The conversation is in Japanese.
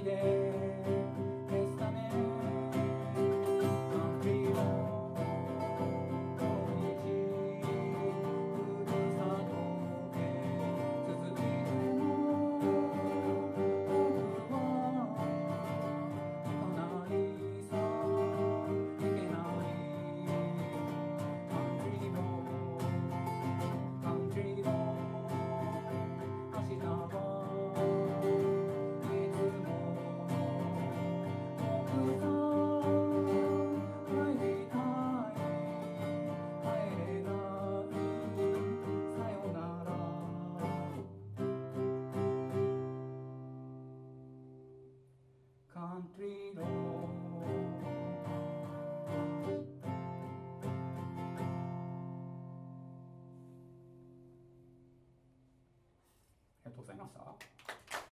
でフェスタねカントリーの道ふるさとへ続いても僕は行かないさ行けないカントリーのカントリーの明日はいつも僕さ帰りたい帰れないさよならカントリーローありがとうございました。